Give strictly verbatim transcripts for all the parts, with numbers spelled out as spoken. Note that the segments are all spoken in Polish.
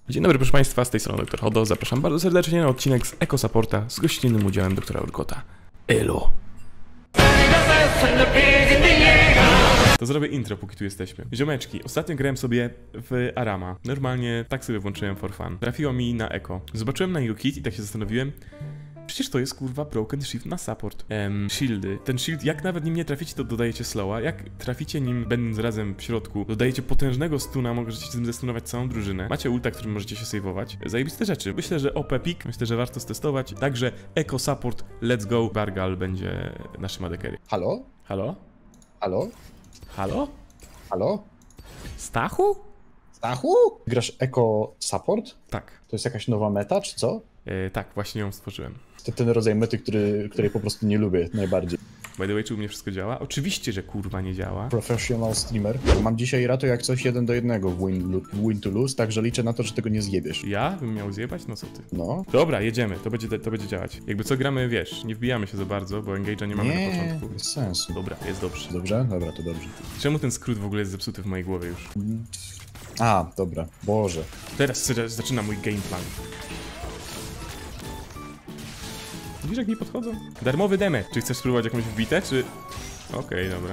Dzień dobry, proszę Państwa, z tej strony doktor Hodo. Zapraszam bardzo serdecznie na odcinek z Eco Supporta z gościnnym udziałem doktora Urgota. Elo! To zrobię intro, póki tu jesteśmy. Ziomeczki, ostatnio grałem sobie w Arama. Normalnie tak sobie włączyłem for fun. Trafiło mi na Eco. Zobaczyłem na Ukit i tak się zastanowiłem. Przecież to jest kurwa broken shield na support. Um, shieldy. Ten shield, jak nawet nim nie traficie, to dodajecie slowa. Jak traficie nim, będąc razem w środku, dodajecie potężnego stuna, możecie tym zestunować całą drużynę. Macie ulta, którym możecie się saveować. Zajebiste rzeczy. Myślę, że O P pick, myślę, że warto stestować. Także Eco Support, let's go. Bargal będzie naszym A D carry. Halo? Halo? Halo? Halo? Halo? Stachu? Stachu? Grasz Eco Support? Tak. To jest jakaś nowa meta, czy co? E, tak, właśnie ją stworzyłem. To ten rodzaj mety, który, której po prostu nie lubię najbardziej. By the way, czy u mnie wszystko działa? Oczywiście, że kurwa nie działa. Professional streamer. Mam dzisiaj rato jak coś jeden do jednego w win, win to lose, także liczę na to, że tego nie zjebiesz. Ja bym miał zjebać? No co ty? No. Dobra, jedziemy, to będzie, to będzie działać. Jakby co gramy, wiesz, nie wbijamy się za bardzo, bo engage'a nie mamy nie, na początku. bez sensu. Dobra, jest dobrze. Dobrze? Dobra, to dobrze. Czemu ten skrót w ogóle jest zepsuty w mojej głowie już? A, dobra. Boże. Teraz zaczyna mój game plan. Widzisz, jak mi podchodzą? Darmowy damage. Czy chcesz spróbować jakąś wbitę, czy... Okej, okay, dobra.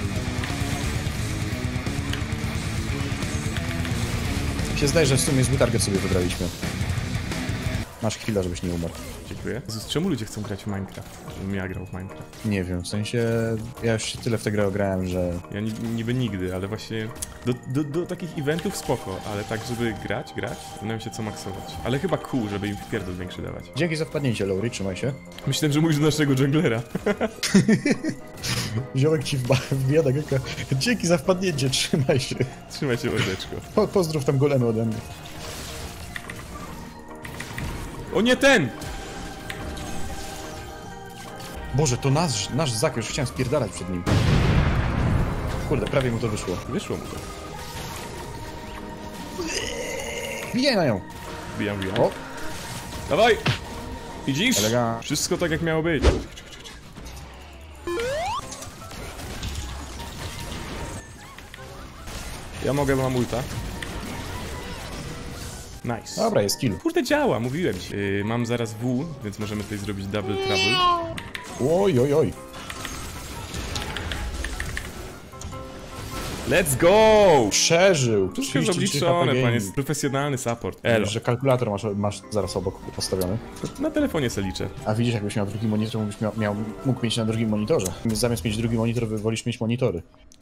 Się zdaje, że w sumie zły target sobie wybraliśmy. Masz chwilę, żebyś nie umarł. Dziękuję. Jezus, czemu ludzie chcą grać w Minecraft? Żebym ja grał w Minecraft. Nie wiem, w sensie... Ja już tyle w tę grę grałem, że... Ja ni niby nigdy, ale właśnie... Do, do, do takich eventów spoko, ale tak, żeby grać, grać, zastanawiam się co maksować. Ale chyba cool, żeby im wpierdol większy dawać. Dzięki za wpadnięcie, Lowry, trzymaj się. Myślałem, że mówisz do naszego junglera. Ziomek ci wbija na gęka. Dzięki za wpadnięcie, trzymaj się. Trzymaj się, mordeczko. Po, pozdrów tam golemy ode mnie. O nie ten! Boże, to nasz, nasz Zak, już chciałem spierdalać przed nim. Kurde, prawie mu to wyszło. Wyszło mu to. Bijaj na nią! Bijam, bijam. O! Dawaj! Widzisz? Elega. Wszystko tak jak miało być. Ja mogę, bo mam ulta. Nice. Dobra, jest kill. Kurde, działa, mówiłem ci. Yy, mam zaraz W, więc możemy tutaj zrobić double trouble. Oj, oj, oj. Let's go! Przeżył! Wszystko jest obliczone, pan jest profesjonalny support. Elo. Że kalkulator masz, masz zaraz obok postawiony. Na telefonie se liczę. A widzisz, jakbyś miał drugi monitor, mógłbyś miał, miał, mógł mieć na drugim monitorze. Zamiast mieć drugi monitor, wolisz mieć monitory.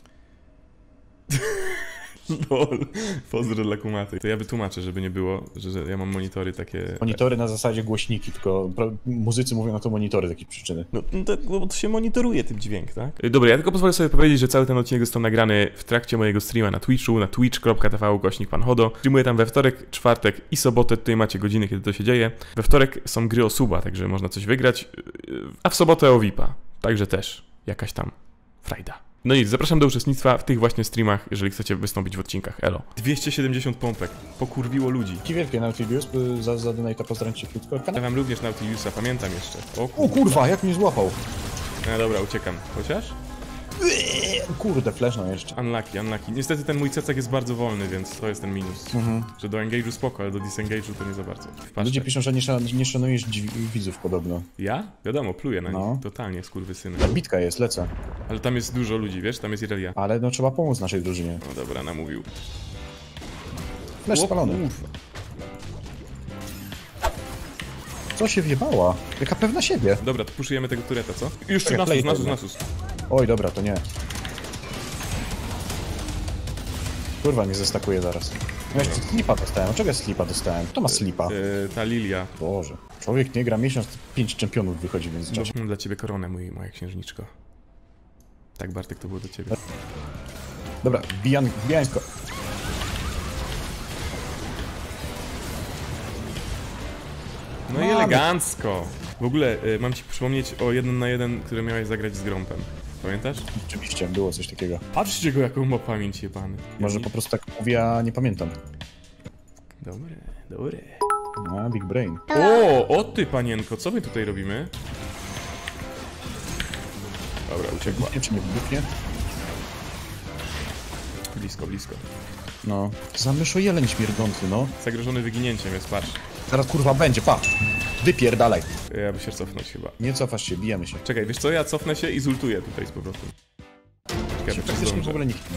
Lol. Pozdro dla kumaty. To ja wytłumaczę, żeby nie było, że, że ja mam monitory takie... Monitory na zasadzie głośniki, tylko muzycy mówią na to monitory z jakiej przyczyny. No, no to, bo to się monitoruje tym dźwięk, tak? Dobra, ja tylko pozwolę sobie powiedzieć, że cały ten odcinek został nagrany w trakcie mojego streama na Twitchu, na twitch kropka t v ukośnik pan Hodo. Streamuję tam we wtorek, czwartek i sobotę, tutaj macie godziny, kiedy to się dzieje. We wtorek są gry o suba, także można coś wygrać, a w sobotę o V I P a, także też jakaś tam frajda. No nic, zapraszam do uczestnictwa w tych właśnie streamach, jeżeli chcecie wystąpić w odcinkach, elo. dwieście siedemdziesiąt pompek, pokurwiło ludzi. Dzięki wielkie Nautilus, za, za donate'a pozdrowicie krótko. Ja wam również Nautilusa, pamiętam jeszcze. O kurwa. O kurwa, jak mnie złapał! No dobra, uciekam. Chociaż? Kurde, fleszną jeszcze. Unlucky, unlucky. Niestety ten mój cecek jest bardzo wolny, więc to jest ten minus. Mhm. Że do engage'u spoko, ale do disengage'u to nie za bardzo. Wpatrzę. Ludzie piszą, że nie, szan nie szanujesz widzów podobno. Ja? Wiadomo, pluję na No. nich. Totalnie, skurwysyny. Ta bitka jest, lecę. Ale tam jest dużo ludzi, wiesz? Tam jest Irelia. Ale no trzeba pomóc naszej drużynie. No dobra, namówił. Flesz O, spalony. kurwa. Co się wjebała? Jaka pewna siebie. Dobra, to puszujemy tego tureta, co? Jeszcze Czekaj, nasus, play nasus, to, nasus. Oj, dobra, to nie. Kurwa, mnie zestakuje zaraz. No jeszcze slipa dostałem. Czego ja slipa dostałem? Kto ma slipa? Yy, ta Lilia. Boże. Człowiek nie gra miesiąc, pięć czempionów wychodzi w międzyczasie. Mam dla ciebie koronę, mój, moja księżniczko. Tak, Bartek, to było do ciebie. Dobra, wbijan, wbijańsko. No i Mamy. elegancko. W ogóle y, mam ci przypomnieć o jeden na jeden, który miałeś zagrać z Grompem. Pamiętasz? Oczywiście, było coś takiego. Patrzcie go, jaką ma pamięć jebany. Może po prostu tak mówię, a nie pamiętam. Dobre, dobre. A, big brain. O, o ty panienko, co my tutaj robimy? Dobra, uciekła. Nie, czy nie wybuchnie? Blisko, blisko. No. Za myszo jeleń śmierdzący, no. Zagrożony wyginięciem jest, patrz. Zaraz kurwa będzie, pa! Wypierdalaj. Ja by się cofnąć chyba. Nie cofasz się, bijemy się. Czekaj, wiesz co, ja cofnę się i zultuję tutaj z powrotem. Czekaj, czy Praktycznie w zdążę. ogóle nikt nie.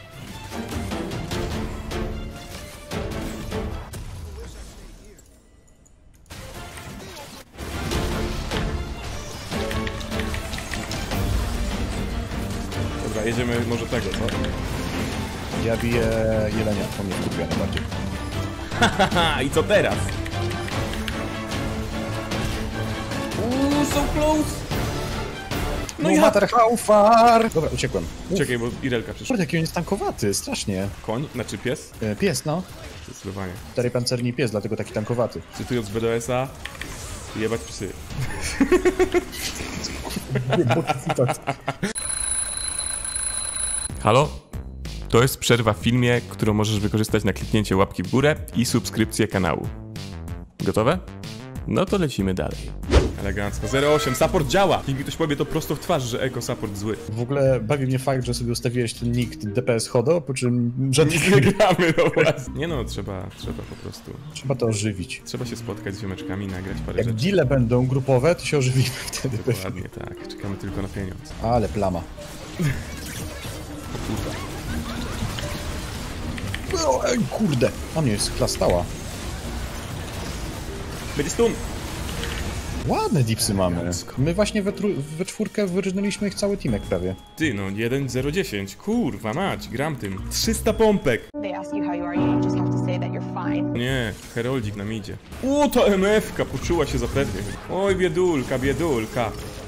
Dobra, jedziemy może tego, co? Ja biję jelenia, to mnie wkurwia najbardziej. Haha, i co teraz? Uuu, so close! No, no matter how far! Dobra, uciekłem. Uf. Czekaj, bo Irelka przyszła. Kurde, jaki on jest tankowaty, strasznie. Koń? Znaczy pies? E, pies, no. Zdecydowanie. Cztery pancerni pies, dlatego taki tankowaty. Cytując B D S a, jebać psy. Halo? To jest przerwa w filmie, którą możesz wykorzystać na kliknięcie łapki w górę i subskrypcję kanału. Gotowe? No to lecimy dalej. Elegancko. zero osiem. Support działa! Nikt mi ktoś powie to prosto w twarz, że Eko support zły. W ogóle bawi mnie fakt, że sobie ustawiłeś ten nick D P S Hodo, po czym żadnych Nie gramy, no właśnie. Nie no, trzeba, trzeba po prostu. Trzeba to ożywić. Trzeba się spotkać z ziomeczkami, nagrać parę Jak rzeczy. deale będą grupowe, to się ożywimy wtedy. Dokładnie tak. Czekamy tylko na pieniądz. Ale plama. O kurwa. O, ej, kurde, a mnie jest klas stała. Będzie stun! Ładne dipsy mamy. My właśnie we, tru- we czwórkę wyrżnęliśmy ich cały teamek prawie. Ty no, jeden zero dziesięć. Kurwa mać, gram tym. trzysta pompek! They ask you how you are, you just have to say that you're fine. Nie, Heroldzik nam idzie. O, ta M F-ka poczuła się zapewnie. Oj, biedulka, biedulka.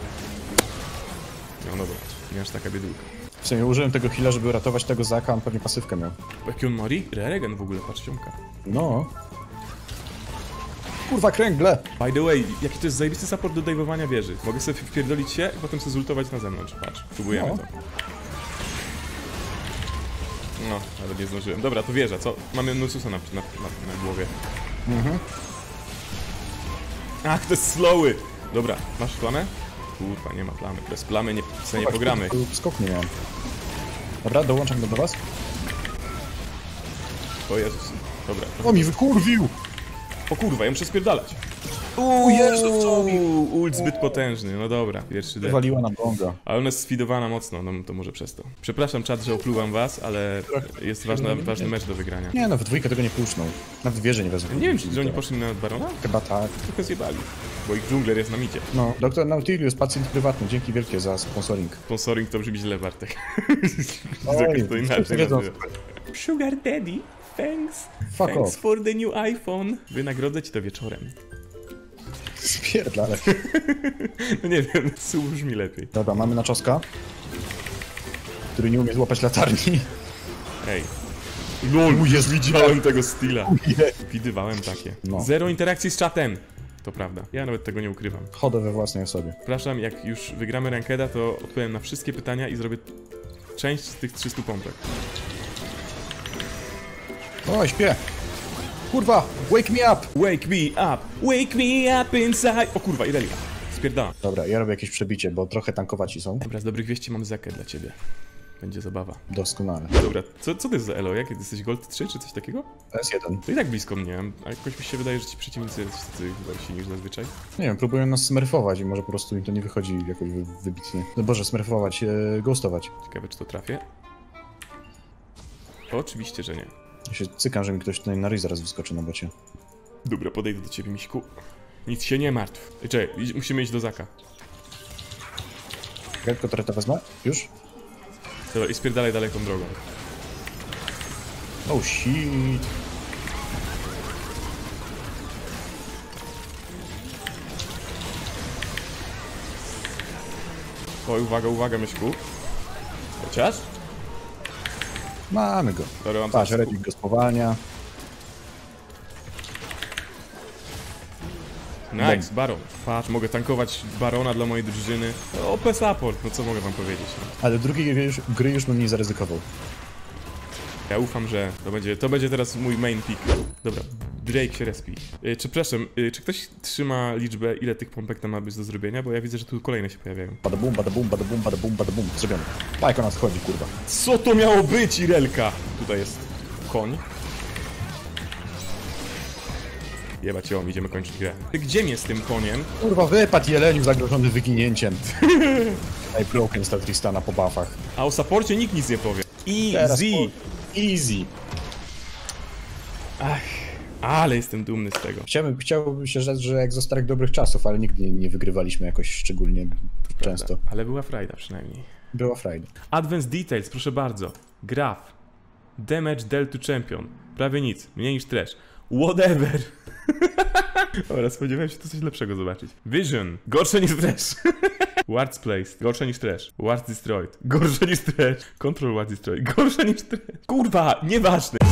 No dobra, nie aż taka biedulka. W sumie użyłem tego heala, żeby ratować tego Zaka, on pewnie pasywkę miał. Jaki on ma regen w ogóle, patrz, ciomka. No. Kurwa, kręgle! By the way, jaki to jest zajebisty support do dajwowania wieży. Mogę sobie wpierdolić się i potem sobie zultować na zewnątrz. Patrz, próbujemy No. to. No, ale nie zdążyłem. Dobra, to wieża, co? Mamy Nususa na, na, na, na głowie. Mhm. Ach, to jest slowy! Dobra, masz plamę? Kurwa, nie ma plamy. Bez plamy nie, sobie nie pogramy. Skok nie miałem. Dobra, dołączam do was. O Jezus. Dobra. O, mi wykurwił! O kurwa, ja muszę spierdalać. O Jezu, co mi? Ult zbyt potężny, no dobra, pierwszy D. Wywaliła nam gonga. Ale ona jest sfidowana mocno, no to może przez to. Przepraszam czat, że opluwam was, ale jest ważna, ważny mecz do wygrania. Nie no, w dwójkę tego nie puszczą. Nawet wieży nie wezmą. Nie wiem, czy oni poszli na Barona? Chyba tak. Trochę zjebali, bo ich dżungler jest na micie. No, doktor Nautilus, pacjent prywatny, dzięki wielkie za sponsoring. Sponsoring to brzmi źle, Bartek. Oj, to inaczej wiedzą. nazywa. Sugar Daddy, thanks. Fuck thanks off. for the new iPhone. Wynagrodzę ci to wieczorem. Spierdalaj. No nie wiem, służ mi lepiej. Dobra, mamy naczoska, który nie umie złapać latarni. Ej. LOL, Jezu, widziałem tego styla. Uje. Widywałem takie. No. Zero interakcji z czatem. To prawda. Ja nawet tego nie ukrywam. Chodzę we własnej osobie. Przepraszam, jak już wygramy rankeda, to odpowiem na wszystkie pytania i zrobię część z tych trzystu pompek. O, śpię! Kurwa! Wake me up! Wake me up! Wake me up inside! O kurwa, Irelia. Spierdala. Dobra, ja robię jakieś przebicie, bo trochę tankowaci są. Dobra, z dobrych wieści mam Zekę dla ciebie. Będzie zabawa. Doskonale. Dobra, co, co to jest za elo? Jak jesteś Gold trzy czy coś takiego? S jeden. To i tak blisko mnie, a jakoś mi się wydaje, że ci przeciwnicy są gorsi niż zazwyczaj. Nie wiem, próbują nas smurfować i może po prostu im to nie wychodzi jakoś wy- wybitnie. No Boże, smurfować, e, ghostować. Ciekawe, czy to trafię. Oczywiście, że nie. Ja się cykam, że mi ktoś tutaj na ryj zaraz wyskoczy na bocie. Dobra, podejdę do ciebie, Miśku. Nic się nie martw. Ej, czekaj, idź- musimy iść do Zaka. Jak to wezmę? Już? Dobra, i spierdalaj daleką drogą. Oh shit. Oj, uwaga, uwaga, Myśku. Chociaż? Mamy go. Dobra, mam Patrz, teraz- Redzik go spowalnia. Nice, Baron. Patrz, mogę tankować Barona dla mojej drużyny. O P support, no co mogę wam powiedzieć. No. Ale drugiej gry już, gry już bym nie zaryzykował. Ja ufam, że to będzie, to będzie teraz mój main pick. Dobra, Drake się respi. Yy, czy przepraszam, yy, czy ktoś trzyma liczbę, ile tych pompek tam ma być do zrobienia? Bo ja widzę, że tu kolejne się pojawiają. Bada bum, bada bum, bada bum, bada bum, bada bum. Zrobione. Tak, ona schodzi, kurwa. Co to miało być, Irelka? Tutaj jest. Koń. Jebać ją, idziemy kończyć grę. Ty gdzie mnie z tym koniem? Kurwa, wypadł jeleniu zagrożony wyginięciem. Ej, broken stał Tristana po buffach. A o supporcie nikt nic nie powie. Teraz Easy! po... Easy. Ach, ale jestem dumny z tego. Chciałbym, chciałbym się rzec, że jak za starych dobrych czasów, ale nigdy nie, nie wygrywaliśmy jakoś szczególnie często. Prawda, ale była frajda przynajmniej. Była frajda. Advanced Details, proszę bardzo. Graph. Damage dealt to champion. Prawie nic, mniej niż trash. Whatever. Dobra, spodziewałem się tu coś lepszego zobaczyć. Vision. Gorsze niż trash. Wards placed. Gorsze niż trash. Wards destroyed. Gorsze niż trash. Control wards destroyed. Gorsze niż trash. Kurwa, nieważne.